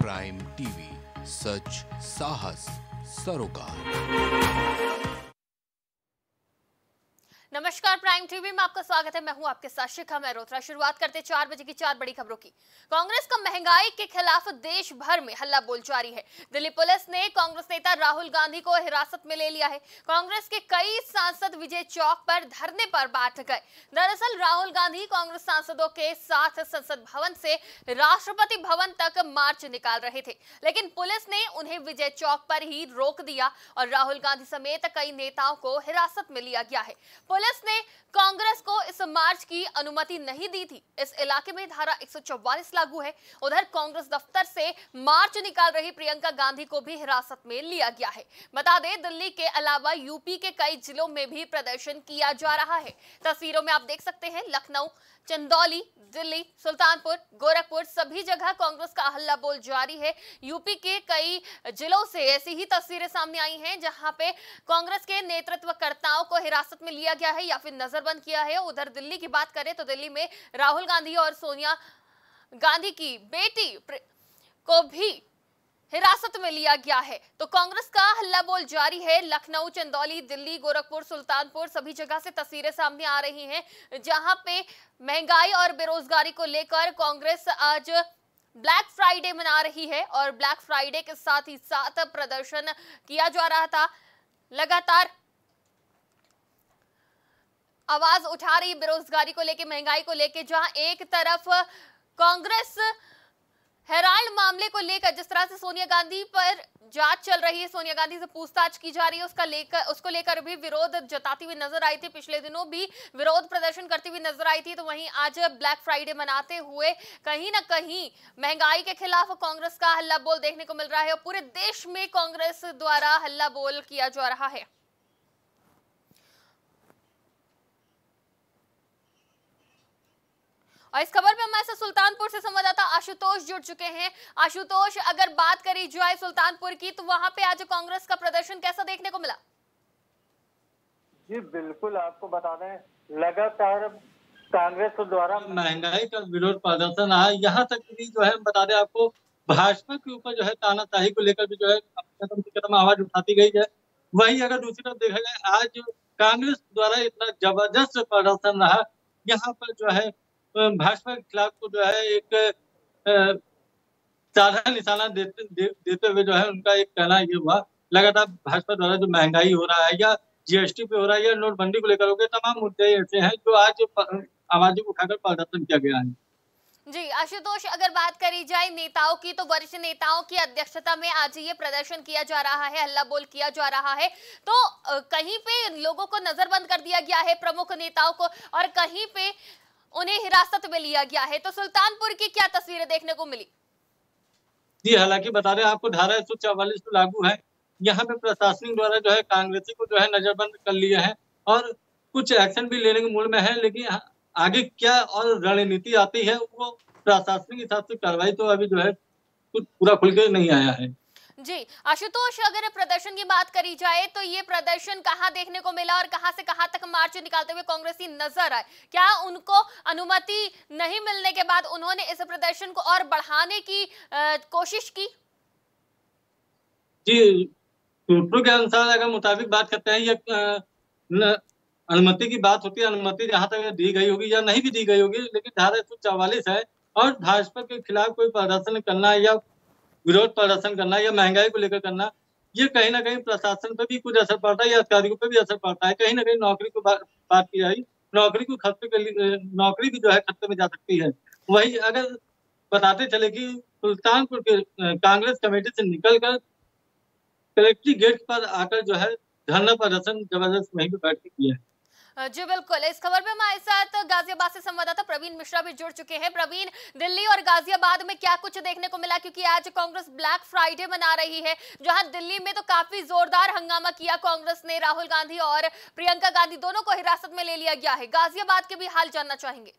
Prime TV, सच साहस सरोकार। नमस्कार, प्राइम टीवी में आपका स्वागत है। मैं हूं आपके साथ शिखा मेहरोत्रा। शुरुआत करते 4 बजे की 4 बड़ी खबरों की। कांग्रेस का महंगाई के खिलाफ देश भर में हल्ला बोल जारी है। दिल्ली पुलिस ने कांग्रेस नेता राहुल गांधी को हिरासत में ले लिया है। कांग्रेस के कई सांसद विजय चौक पर धरने पर बैठ गए। दरअसल राहुल गांधी कांग्रेस सांसदों के साथ संसद भवन से राष्ट्रपति भवन तक मार्च निकाल रहे थे, लेकिन पुलिस ने उन्हें विजय चौक पर ही रोक दिया और राहुल गांधी समेत कई नेताओं को हिरासत में लिया गया है। पुलिस ने कांग्रेस को इस मार्च की अनुमति नहीं दी थी। इस इलाके में धारा 144 लागू है। उधर कांग्रेस दफ्तर से मार्च निकाल रही प्रियंका गांधी को भी हिरासत में लिया गया है। बता दें, दिल्ली के अलावा यूपी के कई जिलों में भी प्रदर्शन किया जा रहा है। तस्वीरों में आप देख सकते हैं, लखनऊ, चंदौली, दिल्ली, सुल्तानपुर, गोरखपुर, सभी जगह कांग्रेस का हल्ला बोल जारी है। यूपी के कई जिलों से ऐसी ही तस्वीरें सामने आई हैं, जहां पे कांग्रेस के नेतृत्वकर्ताओं को हिरासत में लिया गया है या फिर नजरबंद किया है। उधर दिल्ली की बात करें तो दिल्ली में राहुल गांधी और सोनिया गांधी की बेटी को भी हिरासत में लिया गया है। तो कांग्रेस का हल्ला बोल जारी है। लखनऊ, चंदौली, दिल्ली, गोरखपुर, सुल्तानपुर, सभी जगह से तस्वीरें सामने आ रही हैं, जहां पे महंगाई और बेरोजगारी को लेकर कांग्रेस आज ब्लैक फ्राइडे मना रही है और ब्लैक फ्राइडे के साथ ही साथ प्रदर्शन किया जा रहा था। लगातार आवाज उठा रही बेरोजगारी को लेकर, महंगाई को लेकर, जहां एक तरफ कांग्रेस हेराल्ड मामले को लेकर जिस तरह से सोनिया गांधी पर जांच चल रही है, सोनिया गांधी से पूछताछ की जा रही है, उसको लेकर भी विरोध जताती हुई नजर आई थी। पिछले दिनों भी विरोध प्रदर्शन करती हुई नजर आई थी। तो वहीं आज ब्लैक फ्राइडे मनाते हुए कहीं ना कहीं महंगाई के खिलाफ कांग्रेस का हल्ला बोल देखने को मिल रहा है और पूरे देश में कांग्रेस द्वारा हल्ला बोल किया जा रहा है। और इस खबर में हमारे साथ सुल्तानपुर से संवाददाता आशुतोष जुड़ चुके हैं। आशुतोष, अगर बात करी जाए सुल्तानपुर की, तो वहां पे आज कांग्रेस का प्रदर्शन कैसा देखने को मिला? जी बिल्कुल, आपको बता दें, लगातार कांग्रेस द्वारा महंगाई का विरोध प्रदर्शन रहा। यहाँ तक कि जो है बता दें आपको, भाजपा के ऊपर जो है तानाशाही को लेकर भी जो है कदम से कदम आवाज उठाती गई है। वहीं अगर दूसरी तरफ देखा जाए, आज कांग्रेस द्वारा इतना जबरदस्त प्रदर्शन रहा, यहाँ पर जो है भाजपा के खिलाफ को जो है एक साधा निशाना देते हुए जो है उनका एक कहना ये हुआ, लगातार भाजपा द्वारा जो महंगाई हो रहा है या जीएसटी पे हो रहा है या नोटबंदी को लेकर हो गए, तमाम मुद्दे ऐसे हैं जो आज आवाज उठाकर प्रदर्शन किया गया है। जी आशुतोष, अगर बात करी जाए नेताओं की, तो वरिष्ठ नेताओं की अध्यक्षता में आज ये प्रदर्शन किया जा रहा है, हल्ला बोल किया जा रहा है। तो कहीं पे लोगों को नजरबंद कर दिया गया है, प्रमुख नेताओं को, और कहीं पे उन्हें हिरासत में लिया गया है। तो सुल्तानपुर की क्या तस्वीरें देखने को मिली? जी, हालांकि बता रहे हैं आपको, धारा 144 तो लागू है। यहाँ पे प्रशासन द्वारा जो है कांग्रेसी को जो है नजरबंद कर लिया है और कुछ एक्शन भी लेने के मूड में है, लेकिन आगे क्या और रणनीति आती है वो प्रशासनिक हिसाब से कार्रवाई तो अभी जो है कुछ पूरा खुल के नहीं आया है। जी आशुतोष, अगर प्रदर्शन की बात करी जाए तो ये प्रदर्शन कहां देखने को मिला और कहां से कहां तक मार्च निकालते हुए कांग्रेसी नजर आए? क्या उनको अनुमति नहीं मिलने के बाद उन्होंने इस प्रदर्शन को और बढ़ाने की कोशिश की? जी, सूत्रों के अनुसार अगर मुताबिक बात करते हैं, ये अनुमति की बात होती है, अनुमति जहाँ तक दी गई होगी या नहीं भी दी गई होगी, लेकिन धारा 144 है और भाजपा के खिलाफ कोई प्रदर्शन करना या विरोध प्रदर्शन करना या महंगाई को लेकर करना, ये कहीं ना कहीं प्रशासन पे भी कुछ असर पड़ता है या अधिकारियों पे भी असर पड़ता है। कहीं ना कहीं नौकरी को बात की जाए, नौकरी को खतरे के लिए, नौकरी भी जो है खतरे में जा सकती है। वही अगर बताते चले कि सुल्तानपुर के कांग्रेस कमेटी से निकलकर कलेक्ट्रेट गेट पर आकर जो है धरना प्रदर्शन जबरदस्त वहीं पे बैठ के किया है। जी बिल्कुल, इस खबर में हमारे साथ गाजियाबाद से संवाददाता प्रवीण मिश्रा भी जुड़ चुके हैं। प्रवीण, दिल्ली और गाजियाबाद में क्या कुछ देखने को मिला, क्योंकि आज कांग्रेस ब्लैक फ्राइडे मना रही है, जहां दिल्ली में तो काफी जोरदार हंगामा किया कांग्रेस ने, राहुल गांधी और प्रियंका गांधी दोनों को हिरासत में ले लिया गया है। गाजियाबाद के भी हाल जानना चाहेंगे।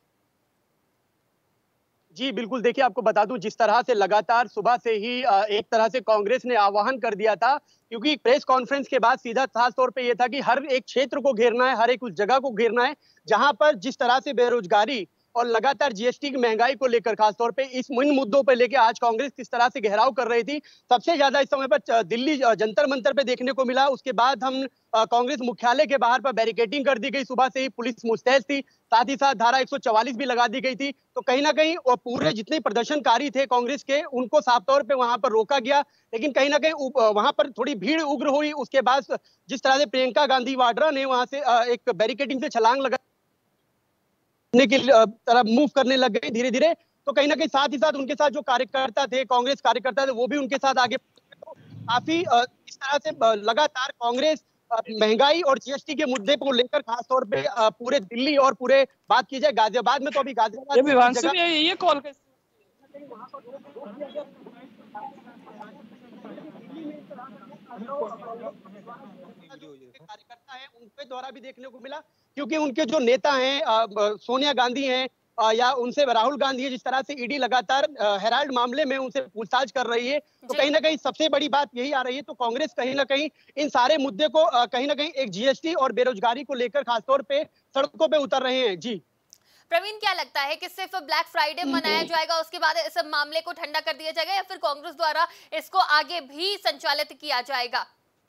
जी बिल्कुल, देखिए आपको बता दूं, जिस तरह से लगातार सुबह से ही एक तरह से कांग्रेस ने आह्वान कर दिया था, क्योंकि प्रेस कॉन्फ्रेंस के बाद सीधा खास तौर पे ये था कि हर एक क्षेत्र को घेरना है, हर एक उस जगह को घेरना है जहां पर जिस तरह से बेरोजगारी और लगातार जीएसटी की महंगाई को लेकर खासतौर पे इन मुद्दों पर लेकर आज कांग्रेस किस तरह से घेराव कर रही थी। सबसे ज्यादा इस समय पर दिल्ली जंतर मंतर पे देखने को मिला। उसके बाद हम कांग्रेस मुख्यालय के बाहर पर बैरिकेडिंग कर दी गई, सुबह से ही पुलिस मुस्तैद थी, साथ ही साथ धारा 144 भी लगा दी गई थी। तो कहीं ना कहीं पूरे जितने प्रदर्शनकारी थे कांग्रेस के, उनको साफ तौर पे वहां पर रोका गया। लेकिन कहीं ना कहीं वहां पर थोड़ी भीड़ उग्र हुई। उसके बाद जिस तरह से प्रियंका गांधी वाड्रा ने वहां से एक बैरिकेडिंग से छलांग लगाने की तरफ मूव करने लग गई धीरे धीरे। तो कहीं ना कहीं साथ ही साथ उनके साथ जो कार्यकर्ता थे, कांग्रेस कार्यकर्ता थे, वो भी उनके साथ आगे। तो काफी इस तरह से लगातार कांग्रेस महंगाई और जीएसटी के मुद्दे को लेकर खासतौर पे पूरे दिल्ली और पूरे बात की जाए गाजियाबाद में, तो अभी गाजियाबाद ये कॉल कार्यकर्ता है उनके द्वारा भी देखने को मिला, क्योंकि उनके जो नेता हैं सोनिया गांधी हैं या उनसे राहुल गांधी है, जिस तरह से ईडी लगातार हेराल्ड मामले में उनसे पूछताछ कर रही है। तो कहीं ना कहीं सबसे बड़ी बात यही आ रही है। तो कांग्रेस कहीं ना कहीं इन सारे मुद्दे को कहीं ना कहीं एक जीएसटी और बेरोजगारी को लेकर खासतौर पे सड़कों पे उतर रहे हैं। जी प्रवीण, क्या लगता है कि सिर्फ ब्लैक फ्राइडे मनाया जाएगा, उसके बाद इस मामले को ठंडा कर दिया जाएगा, या फिर कांग्रेस द्वारा इसको आगे भी संचालित किया जाएगा?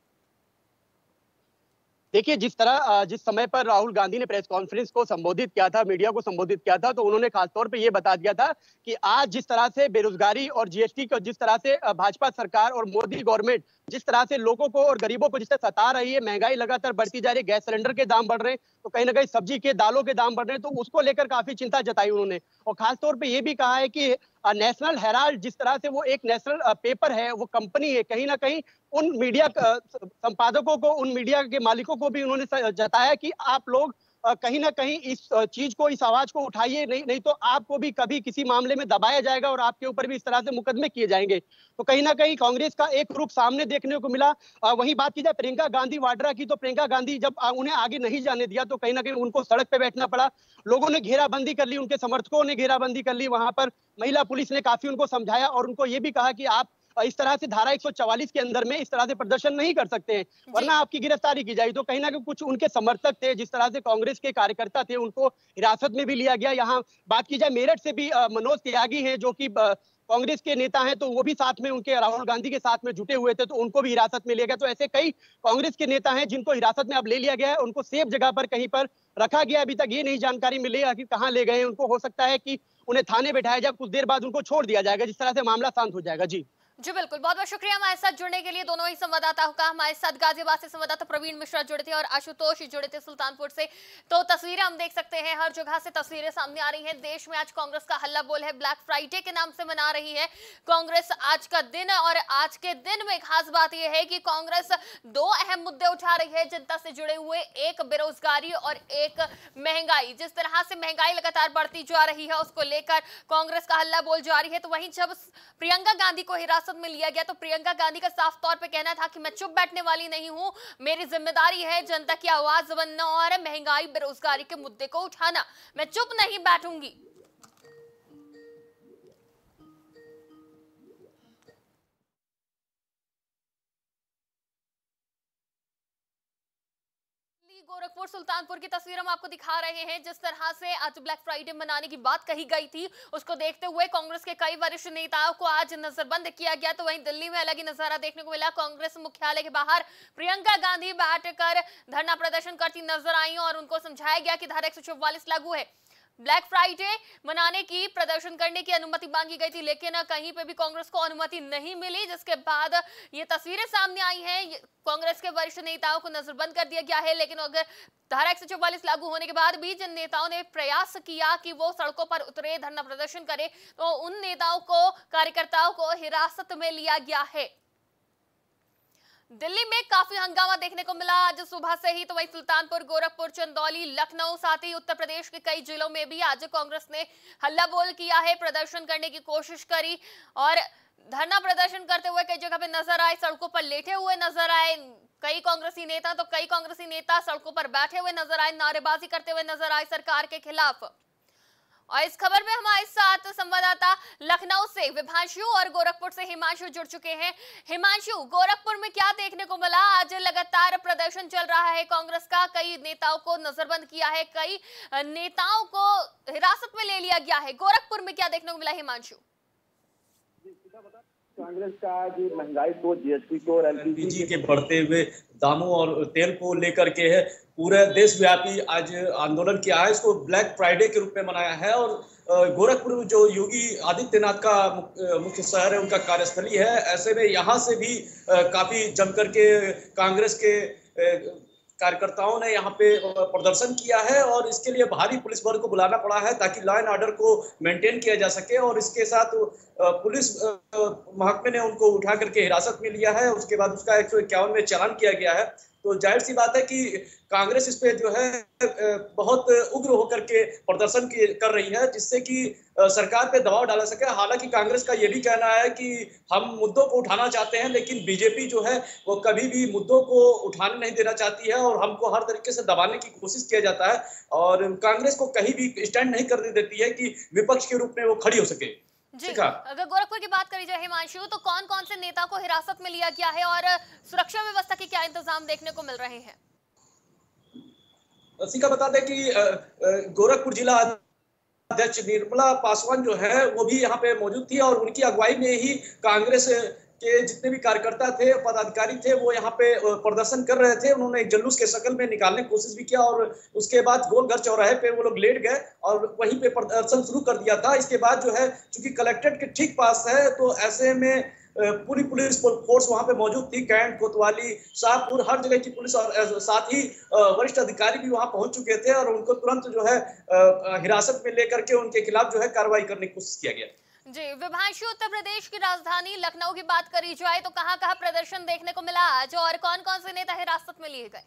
देखिए, जिस समय पर राहुल गांधी ने प्रेस कॉन्फ्रेंस को संबोधित किया था, मीडिया को संबोधित किया था, तो उन्होंने खासतौर पे ये बता दिया था कि आज जिस तरह से बेरोजगारी और जीएसटी को, जिस तरह से भाजपा सरकार और मोदी गवर्नमेंट जिस तरह से लोगों को और गरीबों को जिस तरह सता रही है, महंगाई लगातार बढ़ती जा रही है, गैस सिलेंडर के दाम बढ़ रहे हैं, तो कहीं ना कहीं सब्जी के दालों के दाम बढ़ रहे हैं, तो उसको लेकर काफी चिंता जताई उन्होंने। और खासतौर पे ये भी कहा है कि नेशनल हेराल्ड जिस तरह से वो एक नेशनल पेपर है, वो कंपनी है, कहीं ना कहीं उन मीडिया संपादकों को, उन मीडिया के मालिकों को भी उन्होंने जताया कि आप लोग कहीं ना कहीं इस चीज को, इस आवाज को उठाइए, नहीं तो आपको भी कभी किसी मामले में दबाया जाएगा और आपके ऊपर भी इस तरह से मुकदमे किए जाएंगे। तो कहीं ना कहीं कांग्रेस का एक रुख सामने देखने को मिला। वहीं बात की जाए प्रियंका गांधी वाड्रा की, तो प्रियंका गांधी जब उन्हें आगे नहीं जाने दिया, तो कहीं ना कहीं उनको सड़क पे बैठना पड़ा। लोगों ने घेराबंदी कर ली, उनके समर्थकों ने घेराबंदी कर ली। वहां पर महिला पुलिस ने काफी उनको समझाया और उनको ये भी कहा कि आप इस तरह से धारा 144 के अंदर में इस तरह से प्रदर्शन नहीं कर सकते हैं, वरना आपकी गिरफ्तारी की जाएगी। तो कहीं ना कहीं कुछ उनके समर्थक थे, जिस तरह से कांग्रेस के कार्यकर्ता थे, उनको हिरासत में भी लिया गया। यहाँ बात की जाए मेरठ से भी मनोज त्यागी हैं, जो कि कांग्रेस के नेता हैं, तो वो भी साथ में उनके राहुल गांधी के साथ में जुटे हुए थे, तो उनको भी हिरासत में लिया गया। तो ऐसे कई कांग्रेस के नेता हैं जिनको हिरासत में अब ले लिया गया है, उनको सेफ जगह पर कहीं पर रखा गया। अभी तक ये नहीं जानकारी मिली आखिर कहाँ ले गए हैं उनको। हो सकता है कि उन्हें थाने बैठाया जाए, कुछ देर बाद उनको छोड़ दिया जाएगा, जिस तरह से मामला शांत हो जाएगा। जी बिल्कुल, बहुत बहुत शुक्रिया हमारे साथ जुड़ने के लिए दोनों ही संवाददाताओं का। हमारे साथ गाजियाबाद से संवाददाता प्रवीण मिश्रा जुड़े थे और आशुतोष जुड़े थे सुल्तानपुर से। तो तस्वीरें हम देख सकते हैं, हर जगह से तस्वीरें सामने आ रही हैं। देश में आज कांग्रेस का हल्ला बोल है, ब्लैक फ्राइडे के नाम से मना रही है कांग्रेस आज का दिन। और आज के दिन में खास बात यह है कि कांग्रेस दो अहम मुद्दे उठा रही है जनता से जुड़े हुए, एक बेरोजगारी और एक महंगाई। जिस तरह से महंगाई लगातार बढ़ती जा रही है, उसको लेकर कांग्रेस का हल्ला बोल जारी है। तो वहीं जब प्रियंका गांधी को हिरासत में लिया गया, तो प्रियंका गांधी का साफ तौर पे कहना था कि मैं चुप बैठने वाली नहीं हूं, मेरी जिम्मेदारी है जनता की आवाज बनना और महंगाई बेरोजगारी के मुद्दे को उठाना, मैं चुप नहीं बैठूंगी। गोरखपुर सुल्तानपुर की तस्वीर हम आपको दिखा रहे हैं। जिस तरह से आज ब्लैक फ्राइडे मनाने की बात कही गई थी, उसको देखते हुए कांग्रेस के कई वरिष्ठ नेताओं को आज नजरबंद किया गया। तो वहीं दिल्ली में अलग ही नजारा देखने को मिला। कांग्रेस मुख्यालय के बाहर प्रियंका गांधी बैठकर धरना प्रदर्शन करती नजर आई और उनको समझाया गया कि धारा 144 लागू है। ब्लैक फ्राइडे मनाने की, प्रदर्शन करने की अनुमति मांगी गई थी, लेकिन कहीं पे भी कांग्रेस को अनुमति नहीं मिली, जिसके बाद ये तस्वीरें सामने आई हैं। कांग्रेस के वरिष्ठ नेताओं को नजरबंद कर दिया गया है। लेकिन अगर धारा 144 लागू होने के बाद भी जिन नेताओं ने प्रयास किया कि वो सड़कों पर उतरे, धरना प्रदर्शन करे, तो उन नेताओं को, कार्यकर्ताओं को हिरासत में लिया गया है। दिल्ली में काफी हंगामा देखने को मिला आज सुबह से ही। तो वहीं सुल्तानपुर, गोरखपुर, चंदौली, लखनऊ, साथ ही उत्तर प्रदेश के कई जिलों में भी आज कांग्रेस ने हल्ला बोल किया है, प्रदर्शन करने की कोशिश करी और धरना प्रदर्शन करते हुए कई जगह पे नजर आए, सड़कों पर लेटे हुए नजर आए कई कांग्रेसी नेता। तो कई कांग्रेसी नेता सड़कों पर बैठे हुए नजर आए, नारेबाजी करते हुए नजर आए सरकार के खिलाफ। और इस खबर में हमारे साथ संवाददाता लखनऊ से विभांशु और गोरखपुर से हिमांशु जुड़ चुके हैं। हिमांशु, गोरखपुर में क्या देखने को मिला? आज लगातार प्रदर्शन चल रहा है कांग्रेस का, कई नेताओं को नजरबंद किया है, कई नेताओं को हिरासत में ले लिया गया है। गोरखपुर में क्या देखने को मिला हिमांशु? कांग्रेस का जो महंगाई को, जीएसटी को और एलपीजी के बढ़ते हुए दामों और तेल को लेकर के है, पूरे देशव्यापी आज आंदोलन किया है। इसको ब्लैक फ्राइडे के रूप में मनाया है। और गोरखपुर जो योगी आदित्यनाथ का मुख्य शहर है, उनका कार्यस्थली है, ऐसे में यहाँ से भी काफी जम करके कांग्रेस के कार्यकर्ताओं ने यहाँ पे प्रदर्शन किया है और इसके लिए भारी पुलिस बल को बुलाना पड़ा है ताकि लॉ एंड ऑर्डर को मेंटेन किया जा सके। और इसके साथ पुलिस महकमे ने उनको उठा करके हिरासत में लिया है। उसके बाद उसका 151 में चालान किया गया है। तो जाहिर सी बात है कि कांग्रेस इस पे जो है बहुत उग्र होकर के प्रदर्शन कर रही है, जिससे कि सरकार पे दबाव डाला सके। हालांकि कांग्रेस का ये भी कहना है कि हम मुद्दों को उठाना चाहते हैं, लेकिन बीजेपी जो है वो कभी भी मुद्दों को उठाने नहीं देना चाहती है और हमको हर तरीके से दबाने की कोशिश किया जाता है। और कांग्रेस को कहीं भी स्टैंड नहीं करने देती है कि विपक्ष के रूप में वो खड़ी हो सके। जी, अगर गोरखपुर की बात करी जाए हिमांशु, तो कौन कौन से नेता को हिरासत में लिया गया है और सुरक्षा व्यवस्था के क्या इंतजाम देखने को मिल रहे हैं? रसिका बता दें कि गोरखपुर जिला अध्यक्ष निर्मला पासवान जो है वो भी यहाँ पे मौजूद थी और उनकी अगुवाई में ही कांग्रेस के जितने भी कार्यकर्ता थे, पदाधिकारी थे, वो यहाँ पे प्रदर्शन कर रहे थे। उन्होंने एक जुलूस के शक्ल में निकालने की कोशिश भी किया और उसके बाद गोलघर चौराहे पे वो लोग लेट गए और वहीं पे प्रदर्शन शुरू कर दिया था। इसके बाद जो है, चूंकि कलेक्ट्रेट के ठीक पास है, तो ऐसे में पूरी पुलिस फोर्स वहां पे मौजूद थी। कैंट, कोतवाली, शाहपुर, हर जगह की पुलिस और साथ ही वरिष्ठ अधिकारी भी वहां पहुंच चुके थे और उनको तुरंत जो है हिरासत में लेकर के उनके खिलाफ जो है कार्रवाई करने की कोशिश किया गया। जी, विभांशु, उत्तर प्रदेश की राजधानी लखनऊ की बात करी जाए तो कहां कहां प्रदर्शन देखने को मिला आज और कौन कौन से नेता हिरासत में लिए गए?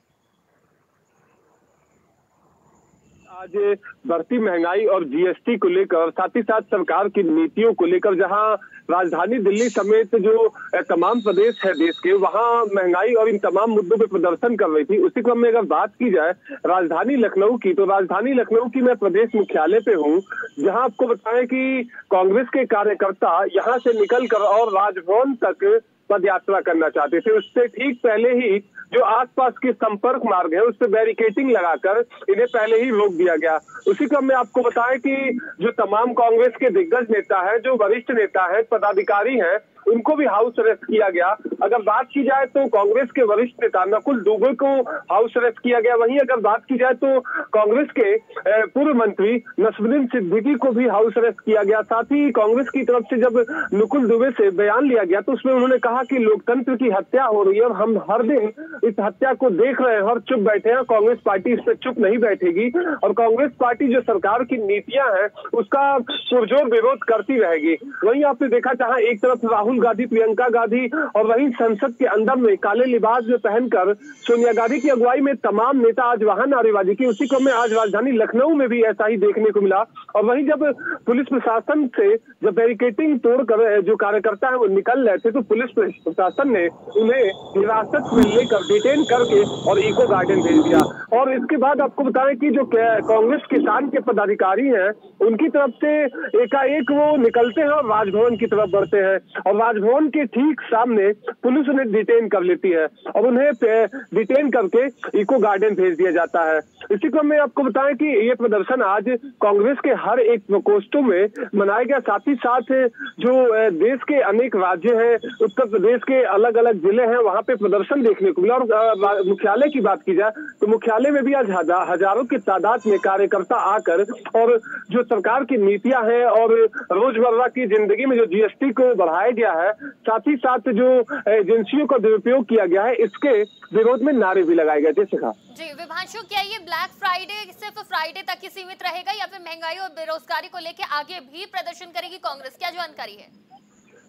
आज बढ़ती महंगाई और जीएसटी को लेकर, साथ ही साथ सरकार की नीतियों को लेकर, जहां राजधानी दिल्ली समेत जो तमाम प्रदेश है देश के, वहां महंगाई और इन तमाम मुद्दों पे प्रदर्शन कर रही थी। उसी क्रम में अगर बात की जाए राजधानी लखनऊ की, तो राजधानी लखनऊ की मैं प्रदेश मुख्यालय पे हूं, जहां आपको बताएं कि कांग्रेस के कार्यकर्ता यहां से निकलकर और राजभवन तक पद यात्रा करना चाहते थे। उससे ठीक पहले ही जो आसपास के संपर्क मार्ग है उस पर बैरिकेटिंग लगाकर इन्हें पहले ही रोक दिया गया। उसी क्रम में आपको बताएं कि जो तमाम कांग्रेस के दिग्गज नेता हैं, जो वरिष्ठ नेता हैं, पदाधिकारी हैं, उनको भी हाउस अरेस्ट किया गया। अगर बात की जाए तो कांग्रेस के वरिष्ठ नेता नकुल दुबे को हाउस अरेस्ट किया गया। वहीं अगर बात की जाए तो कांग्रेस के पूर्व मंत्री नसरुद्दीन सिद्दीकी को भी हाउस अरेस्ट किया गया। साथ ही कांग्रेस की तरफ से जब नकुल दुबे से बयान लिया गया तो उसमें उन्होंने कहा कि लोकतंत्र की हत्या हो रही है और हम हर दिन इस हत्या को देख रहे हैं और चुप बैठे हैं। कांग्रेस पार्टी इस पर चुप नहीं बैठेगी और कांग्रेस पार्टी जो सरकार की नीतियां हैं उसका पुरजोर विरोध करती रहेगी। वहीं आपने देखा, जहां एक तरफ राहुल गांधी, प्रियंका गांधी और वहीं संसद के अंदर में काले लिबास में पहनकर सोनिया गांधी की अगुवाई में तमाम नेता आज वहां नारेबाजी की। उसी क्रम में आज राजधानी लखनऊ में भी ऐसा ही देखने को मिला। और वहीं जब पुलिस प्रशासन से जब बैरिकेटिंग तोड़कर जो कार्यकर्ता है वो निकल रहे थे तो पुलिस प्रशासन ने उन्हें हिरासत में लेकर डिटेन करके और इको गार्डन भेज दिया। और इसके बाद आपको बताएं कि जो कांग्रेस किसान के पदाधिकारी हैं उनकी तरफ से एकाएक वो निकलते हैं और राजभवन की तरफ बढ़ते हैं और राजभवन के ठीक सामने पुलिस उन्हें डिटेन कर लेती है और उन्हें डिटेन करके इको गार्डन भेज दिया जाता है। इसी क्रम में आपको बताएं कि ये प्रदर्शन आज कांग्रेस के हर एक प्रकोष्ठों में मनाया गया। साथ ही साथ जो देश के अनेक राज्य हैं, उत्तर प्रदेश के अलग अलग जिले हैं, वहां पे प्रदर्शन देखने को मिला। और मुख्यालय की बात की जाए तो मुख्यालय में भी आज हजारों की तादाद में कार्यकर्ता आकर और जो सरकार की नीतियां हैं और रोजमर्रा की जिंदगी में जो जीएसटी को बढ़ाया गया है, साथ ही साथ जो एजेंसियों का दुरुपयोग किया गया है, इसके विरोध में नारे भी लगाए गए। जैसे कहा जी विभांशु, क्या ये ब्लैक फ्राइडे सिर्फ फ्राइडे तक ही सीमित रहेगा या फिर महंगाई और बेरोजगारी को लेकर आगे भी प्रदर्शन करेगी कांग्रेस? क्या जानकारी है?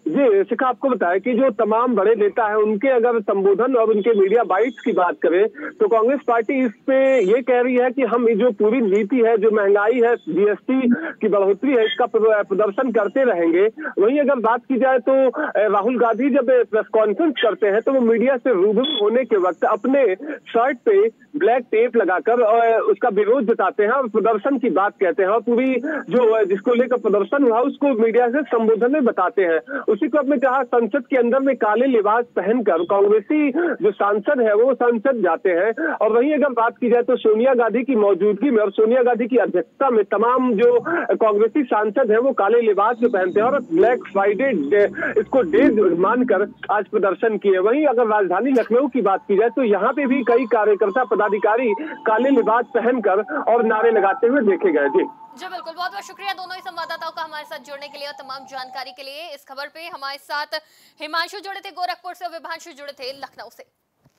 जी शिखा, आपको बताया कि जो तमाम बड़े नेता हैं उनके अगर संबोधन और उनके मीडिया बाइट्स की बात करें तो कांग्रेस पार्टी इस पे ये कह रही है कि हम जो पूरी नीति है, जो महंगाई है, जीएसटी की बढ़ोतरी है, इसका प्रदर्शन करते रहेंगे। वहीं अगर बात की जाए तो राहुल गांधी जब प्रेस कॉन्फ्रेंस करते हैं तो वो मीडिया से रूबरू होने के वक्त अपने शर्ट पे ब्लैक टेप लगाकर उसका विरोध जताते हैं और प्रदर्शन की बात कहते हैं और पूरी जो जिसको लेकर प्रदर्शन हुआ उसको मीडिया से संबोधन में बताते हैं। उसी क्रम में जहां संसद के अंदर में काले लिबास पहनकर कांग्रेसी जो सांसद है वो संसद जाते हैं। और वहीं अगर बात की जाए तो सोनिया गांधी की मौजूदगी में और सोनिया गांधी की अध्यक्षता में तमाम जो कांग्रेसी सांसद है वो काले लिबास जो पहनते हैं और ब्लैक फ्राइडे इसको डे मानकर आज प्रदर्शन किए। वहीं अगर राजधानी लखनऊ की बात की जाए तो यहाँ पे भी कई कार्यकर्ता पदाधिकारी काले लिबास पहनकर और नारे लगाते हुए देखे गए। जी बिल्कुल, बहुत बहुत शुक्रिया दोनों ही संवाददाताओं का हमारे साथ जुड़ने के लिए और तमाम जानकारी के लिए। इस खबर पे हमारे साथ हिमांशु जुड़े थे गोरखपुर से और विभांशु जुड़े थे लखनऊ से।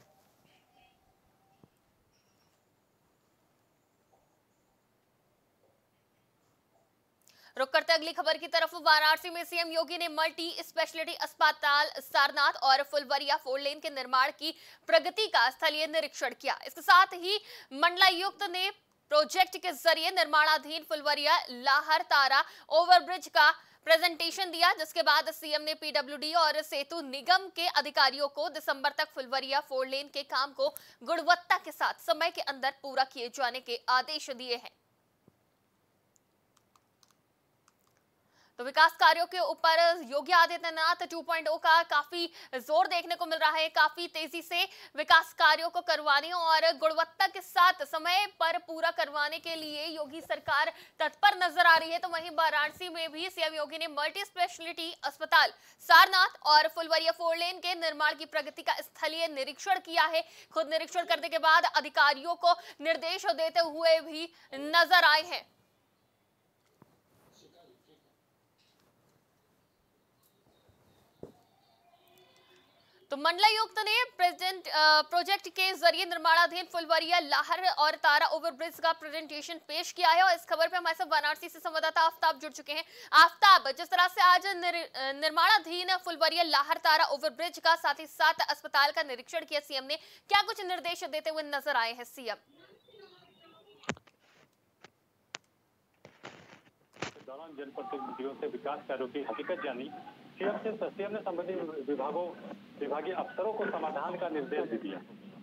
रुक करते अगली खबर की तरफ। वाराणसी में सीएम योगी ने मल्टी स्पेशलिटी अस्पताल सारनाथ और फुलवरिया 4 लेन के निर्माण की प्रगति का स्थलीय निरीक्षण किया। इसके साथ ही मंडलायुक्त ने प्रोजेक्ट के जरिए निर्माणाधीन फुलवरिया लाहर तारा ओवरब्रिज का प्रेजेंटेशन दिया, जिसके बाद सीएम ने पीडब्ल्यूडी और सेतु निगम के अधिकारियों को दिसंबर तक फुलवरिया 4 लेन के काम को गुणवत्ता के साथ समय के अंदर पूरा किए जाने के आदेश दिए हैं। तो विकास कार्यों के ऊपर योगी आदित्यनाथ 2.0 का काफी जोर देखने को मिल रहा है। काफी तेजी से विकास कार्यों को करवाने और गुणवत्ता के साथ समय पर पूरा करवाने के लिए योगी सरकार तत्पर नजर आ रही है। तो वहीं वाराणसी में भी सीएम योगी ने मल्टी स्पेशलिटी अस्पताल सारनाथ और फुलवरिया 4 लेन के निर्माण की प्रगति का स्थलीय निरीक्षण किया है। खुद निरीक्षण करने के बाद अधिकारियों को निर्देश देते हुए भी नजर आए हैं। तो मंडलायुक्त ने प्रोजेक्ट के जरिए निर्माणाधीन फुलवरिया लाहर और तारा ओवरब्रिज का प्रेजेंटेशन पेश किया है। और इस खबर पे हमारे साथ वाराणसी से संवाददाता आफ्ताब जुड़ चुके हैं। आफ्ताब, जिस तरह से आज निर्माणाधीन फुलवरिया लाहर तारा ओवरब्रिज का साथ ही साथ अस्पताल का निरीक्षण किया सीएम ने, क्या कुछ निर्देश देते हुए नजर आए हैं सीएम? दौरान जनप्रतिनिधियों से विकास कार्यों की हकीकत जानी। सीएम ने संबंधित विभागीय अफसरों को समाधान का निर्देश दिया।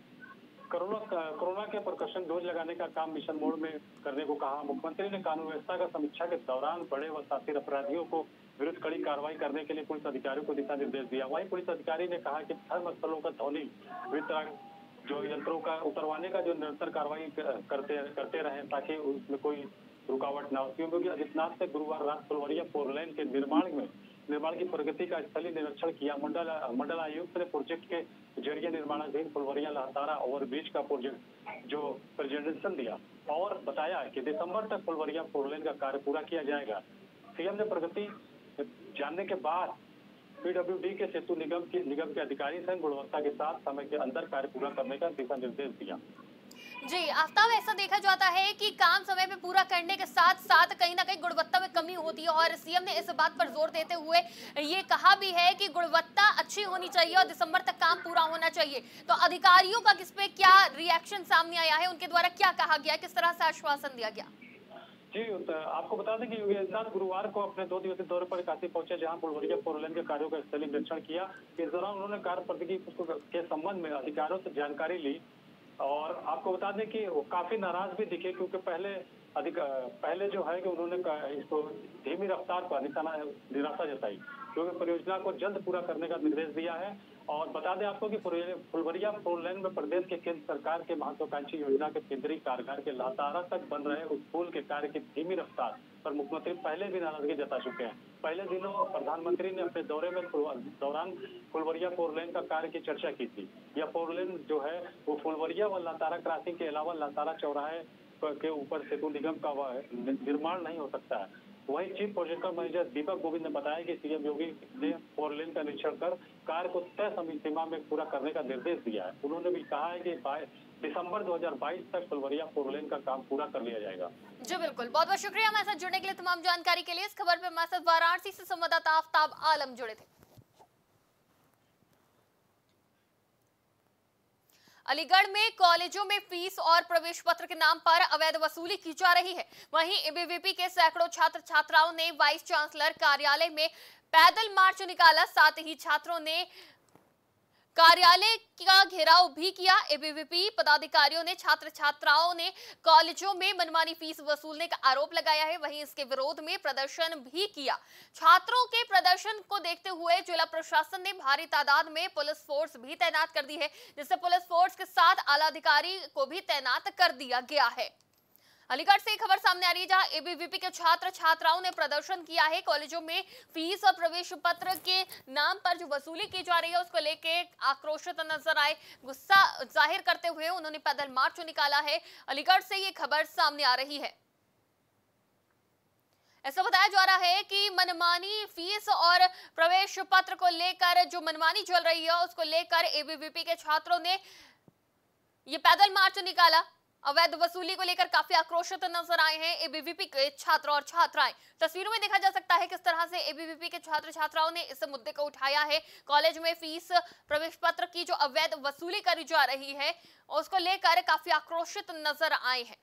कोरोना के प्रकर्षण डोज लगाने का काम मिशन मोड में करने को कहा। मुख्यमंत्री ने कानून व्यवस्था का समीक्षा के दौरान बड़े व शातिर अपराधियों को विरुद्ध कड़ी कार्रवाई करने के लिए पुलिस अधिकारियों को दिशा निर्देश दिया। वहीं पुलिस अधिकारी ने कहा कि धर्मस्थलों का ध्वनि वितरण जो यंत्रों का उतरवाने का जो निरंतर कार्रवाई करते रहे ताकि उसमें कोई रुकावट न हो। सीएम योगी आदित्यनाथ ने गुरुवार रात फुलवरिया 4 लेन के निर्माण की प्रगति का स्थलीय निरीक्षण किया। मंडल आयुक्त ने प्रोजेक्ट के जरिए निर्माणाधीन फुलवरिया लाहतारा ओवरब्रिज का प्रोजेक्ट जो प्रेजेंटेशन दिया और बताया कि दिसंबर तक फुलवरिया 4 लेन का कार्य पूरा किया जाएगा। सीएम ने प्रगति जानने के बाद पीडब्ल्यूडी के सेतु निगम के अधिकारी से गुणवत्ता के साथ समय के अंदर कार्य पूरा करने का दिशा निर्देश दिया। जी आफ्ताब, ऐसा देखा जाता है कि काम समय पे पूरा करने के साथ साथ कहीं ना कहीं गुणवत्ता में कमी होती है और सीएम ने इस बात पर जोर देते हुए ये कहा भी है कि गुणवत्ता अच्छी होनी चाहिए और दिसंबर तक काम पूरा होना चाहिए। तो अधिकारियों का किस पे क्या रिएक्शन सामने आया है, उनके द्वारा क्या कहा गया, किस तरह से आश्वासन दिया गया? जी आपको बता दें कि योगी आदित्यनाथ गुरुवार को अपने 2 दिवसीय दौरे पर काशी पहुंचे, जहां फुलवरिया 4 लेन के कार्यों का स्थलीय निरीक्षण किया। इस दौरान उन्होंने कार्य प्रगति के संबंध में अधिकारियों से जानकारी ली और आपको बता दें कि वो काफी नाराज भी दिखे क्योंकि पहले जो है कि उन्होंने इसको धीमी रफ्तार पर निराशा जताई क्योंकि परियोजना को जल्द पूरा करने का निर्देश दिया है। और बता दें आपको कि फुलवरिया 4 लेन में प्रदेश के केंद्र सरकार के महत्वाकांक्षी योजना के केंद्रीय कारागार के लाहतारा तक बन रहे उस पुल के कार्य की धीमी रफ्तार पर मुख्यमंत्री पहले भी नाराजगी जता चुके हैं। पहले दिनों प्रधानमंत्री ने अपने दौरे में दौरान फुलवरिया 4 लेन का कार्य की चर्चा की थी। यह 4 लेन जो है वो फुलवरिया व लाहतारा क्रॉसिंग के अलावा लाहतारा चौराहे के ऊपर सेतु निगम का निर्माण नहीं हो सकता है। वहीं chief project manager Deepak Govind ने बताया कि सीएम योगी ने 4 लेन का निरीक्षण कर कार्य को तय समय सीमा में पूरा करने का निर्देश दिया है। उन्होंने भी कहा है कि दिसंबर 2022 तक फुलवरिया 4 लेन का काम पूरा कर लिया जाएगा। जी बिल्कुल, बहुत बहुत शुक्रिया हमारे साथ जुड़ने के लिए, तमाम जानकारी के लिए। इस खबर पे हमारे साथ वाराणसी से संवाददाता आफ्ताब आलम जुड़े थे। अलीगढ़ में कॉलेजों में फीस और प्रवेश पत्र के नाम पर अवैध वसूली की जा रही है। वहीं एबीवीपी के सैकड़ों छात्र छात्राओं ने वाइस चांसलर कार्यालय में पैदल मार्च निकाला। साथ ही छात्रों ने कार्यालय का घेराव भी किया। एबीवीपी पदाधिकारियों ने छात्र छात्राओं ने कॉलेजों में मनमानी फीस वसूलने का आरोप लगाया है। वहीं इसके विरोध में प्रदर्शन भी किया। छात्रों के प्रदर्शन को देखते हुए जिला प्रशासन ने भारी तादाद में पुलिस फोर्स भी तैनात कर दी है, जिससे पुलिस फोर्स के साथ आला अधिकारी को भी तैनात कर दिया गया है। अलीगढ़ से खबर सामने आ रही है, जहां एबीवीपी के छात्र छात्राओं ने प्रदर्शन किया है। कॉलेजों में फीस और प्रवेश पत्र के नाम पर जो वसूली की जा रही है उसको लेके आक्रोशित नजर आए। गुस्सा जाहिर करते हुए उन्होंने पैदल मार्च निकाला है। अलीगढ़ से ये खबर सामने आ रही है। ऐसा बताया जा रहा है कि मनमानी फीस और प्रवेश पत्र को लेकर जो मनमानी चल रही है उसको लेकर एबीवीपी के छात्रों ने ये पैदल मार्च निकाला। अवैध वसूली को लेकर काफी आक्रोशित नजर आए हैं एबीवीपी के छात्र और छात्राएं। तस्वीरों में देखा जा सकता है किस तरह से एबीवीपी के छात्र छात्राओं ने इस मुद्दे को उठाया है। कॉलेज में फीस प्रवेश पत्र की जो अवैध वसूली करी जा रही है उसको लेकर काफी आक्रोशित नजर आए हैं।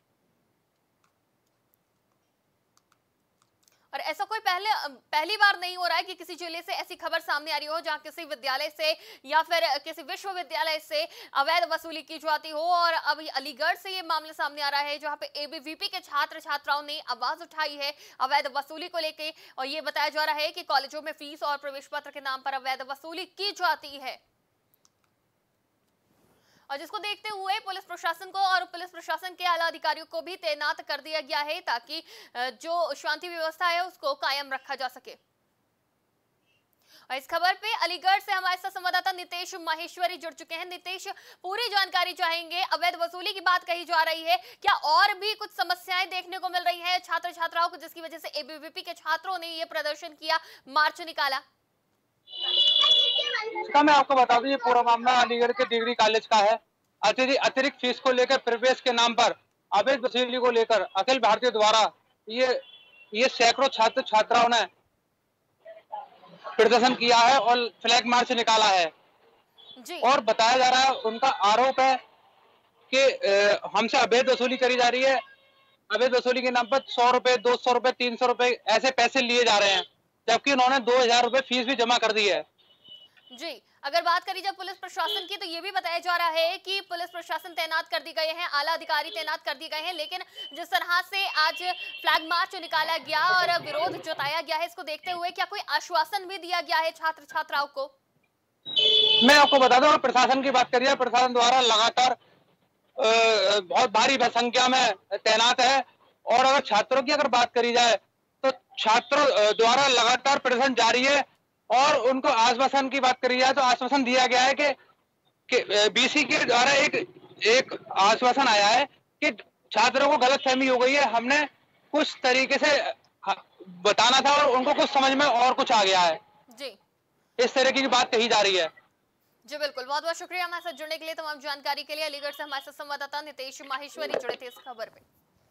और ऐसा कोई पहली बार नहीं हो रहा है कि किसी जिले से ऐसी खबर सामने आ रही हो जहां किसी विद्यालय से या फिर किसी विश्वविद्यालय से अवैध वसूली की जाती हो। और अभी अलीगढ़ से ये मामला सामने आ रहा है जहां पे एबीवीपी के छात्र छात्राओं ने आवाज उठाई है अवैध वसूली को लेकर। और ये बताया जा रहा है कि कॉलेजों में फीस और प्रवेश पत्र के नाम पर अवैध वसूली की जाती है, और जिसको देखते हुए पुलिस प्रशासन को और पुलिस प्रशासन के आला अधिकारियों को भी तैनात कर दिया गया है ताकि जो शांति व्यवस्था है उसको कायम रखा जा सके। और इस खबर पे अलीगढ़ से हमारे साथ संवाददाता नितेश माहेश्वरी जुड़ चुके हैं। नितेश, पूरी जानकारी चाहेंगे। अवैध वसूली की बात कही जा रही है, क्या और भी कुछ समस्याएं देखने को मिल रही है छात्र छात्राओं को जिसकी वजह से एबीवीपी के छात्रों ने ये प्रदर्शन किया, मार्च निकाला? इसका मैं आपको बता दूं, ये पूरा मामला अलीगढ़ के डिग्री कॉलेज का है। अतिरिक्त फीस को लेकर प्रवेश के नाम पर अवैध वसूली को लेकर अखिल भारतीय द्वारा ये सैकड़ों छात्र छात्राओं ने प्रदर्शन किया है और फ्लैग मार्च निकाला है जी। और बताया जा रहा है, उनका आरोप है कि हमसे अवैध वसूली करी जा रही है। अवैध वसूली के नाम पर 100 रुपए, 200 रुपए, 300 रुपए ऐसे पैसे लिए जा रहे हैं, जबकि उन्होंने 2000 रुपए फीस भी जमा कर दी है जी। अगर बात करी जाए पुलिस प्रशासन की तो ये भी बताया जा रहा है कि पुलिस प्रशासन तैनात कर दी गए हैं, आला अधिकारी तैनात कर दिए गए हैं। लेकिन जिस तरह से आज फ्लैग मार्च निकाला गया और विरोध जताया गया है, इसको देखते हुए क्या कोई आश्वासन भी दिया गया है छात्र छात्राओं को? मैं आपको बता दूं, प्रशासन की बात करिए, प्रशासन द्वारा लगातार बहुत भारी संख्या में तैनात है। और अगर छात्रों की अगर बात करी जाए तो छात्रों द्वारा लगातार प्रदर्शन जारी है। और उनको आश्वासन की बात करी जाए तो आश्वासन दिया गया है कि बीसी के द्वारा एक आश्वासन आया है कि छात्रों को गलतफहमी हो गई है, हमने कुछ तरीके से बताना था और उनको कुछ समझ में और कुछ आ गया है जी। इस तरह की बात कही जा रही है जी। बिल्कुल, बहुत बहुत शुक्रिया हमारे साथ जुड़ने के लिए, तमाम जानकारी के लिए। अलीगढ़ से हमारे साथ संवाददाता नितेश माहेश्वरी जुड़े थे इस खबर में।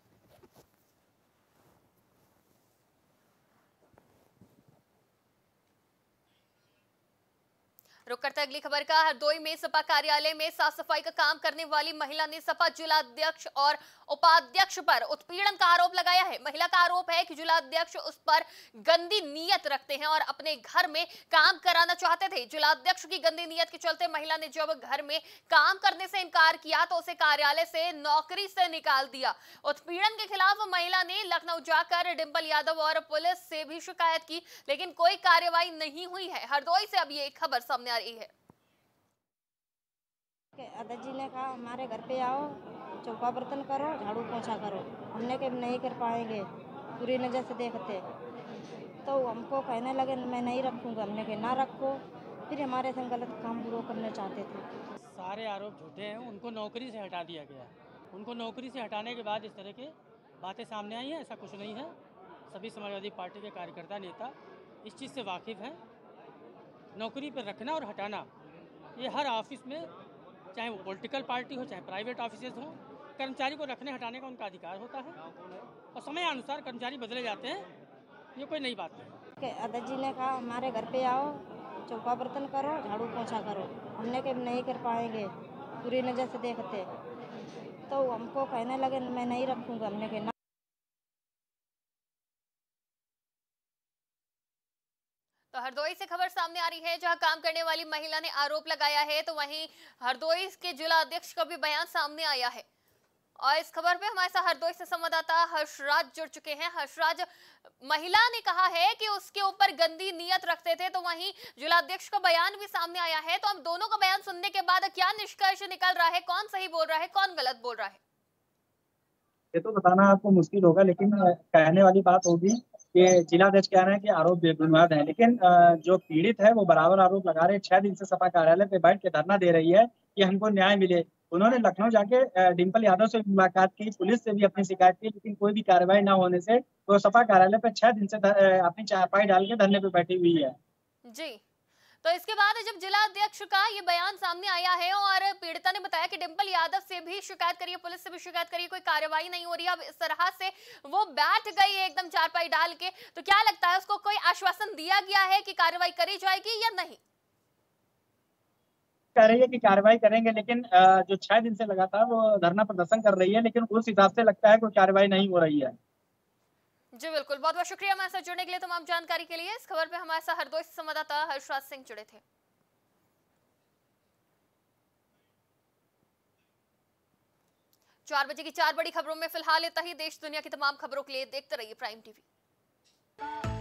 रुक करते अगली खबर का। हरदोई में सपा कार्यालय में साफ सफाई का काम करने वाली महिला ने सपा जिलाध्यक्ष और उपाध्यक्ष पर उत्पीड़न का आरोप लगाया है। महिला का आरोप है कि जिलाध्यक्ष उस पर गंदी नीयत रखते हैं और अपने घर में काम कराना चाहते थे। जिलाध्यक्ष की गंदी नीयत के चलते महिला ने जब घर में काम करने से इनकार किया तो उसे कार्यालय से नौकरी से निकाल दिया। उत्पीड़न के खिलाफ महिला ने लखनऊ जाकर डिंपल यादव और पुलिस से भी शिकायत की, लेकिन कोई कार्रवाई नहीं हुई है। हरदोई से अब ये खबर सामने आ रही है। अध्यक्ष जी ने कहा हमारे घर पे आओ, चौका बर्तन करो, झाड़ू पोछा करो। हमने कहा नहीं कर पाएंगे, पूरी नज़र से देखते। तो हमको कहने लगे मैं नहीं रखूँगा। हमने कहा ना रखो। फिर हमारे संग गलत काम पूरा करना चाहते थे। सारे आरोप झूठे हैं। उनको नौकरी से हटा दिया गया। उनको नौकरी से हटाने के बाद इस तरह की बातें सामने आई हैं, ऐसा कुछ नहीं है। सभी समाजवादी पार्टी के कार्यकर्ता नेता इस चीज़ से वाकिफ़ हैं। नौकरी पर रखना और हटाना ये हर ऑफिस में, चाहे वो पॉलिटिकल पार्टी हो चाहे प्राइवेट ऑफिसेज हो, कर्मचारी को रखने हटाने का उनका अधिकार होता है और समय अनुसार कर्मचारी बदले जाते हैं। ये कोई नई बात नहीं। अध्यक्ष जी ने कहा हमारे घर पे आओ, चौका बर्तन करो, झाड़ू पोछा करो। हमने कहा नहीं कर पाएंगे, पूरी नज़र से देखते। तो हमको कहने लगे मैं नहीं रखूँगा, हमने कहा तो हरदोई से खबर सामने आ रही है, जहां काम करने वाली महिला ने आरोप लगाया है, तो वहीं हरदोई के जिला अध्यक्ष का भी बयान सामने आया है। और इस खबर पे हमारे साथ हरदोई से संवाददाता हर्षराज जुड़ चुके हैं। हर्षराज, महिला ने कहा है कि उसके ऊपर गंदी नीयत रखते थे, तो वहीं जिलाध्यक्ष का बयान भी सामने आया है। तो हम दोनों का बयान सुनने के बाद क्या निष्कर्ष निकल रहा है, कौन सही बोल रहा है, कौन गलत बोल रहा है? ये तो बताना आपको मुश्किल होगा, लेकिन कहने वाली बात होगी कि जिलाध्यक्ष कह रहे हैं कि आरोप बेबुनियाद है, लेकिन जो पीड़ित है वो बराबर आरोप लगा रहे हैं। 6 दिन से सपा कार्यालय पे बैठ के धरना दे रही है कि हमको न्याय मिले। उन्होंने लखनऊ जाके डिम्पल यादव से मुलाकात की, पुलिस से भी अपनी शिकायत की, लेकिन कोई भी कार्रवाई न होने से वो सपा कार्यालय पे 6 दिन से अपनी चारपाई डाल के धरने पे बैठी हुई है। जी, तो इसके बाद जब जिला अध्यक्ष का ये बयान सामने आया है और पीड़िता ने बताया कि डिम्पल यादव से भी शिकायत करी, पुलिस से भी शिकायत करी, कोई कार्रवाई नहीं हो रही, अब इस तरह से वो बैठ गई है एकदम चारपाई डाल के, तो क्या लगता है उसको कोई आश्वासन दिया गया है कि कार्रवाई करी जाएगी या नहीं? कह रही है कि कार्रवाई करेंगे, लेकिन जो 6 दिन से लगातार वो धरना प्रदर्शन कर रही है, लेकिन उस हिसाब से लगता है कोई कार्रवाई नहीं हो रही है। जी बिल्कुल, बहुत बहुत शुक्रिया हमारे साथ जुड़ने के लिए, तमाम जानकारी के लिए। इस खबर पे हमारे साथ हरदोई से संवाददाता हर्षराज सिंह जुड़े थे। 4 बजे की 4 बड़ी खबरों में फिलहाल इतना ही। देश दुनिया की तमाम खबरों के लिए देखते रहिए प्राइम टीवी।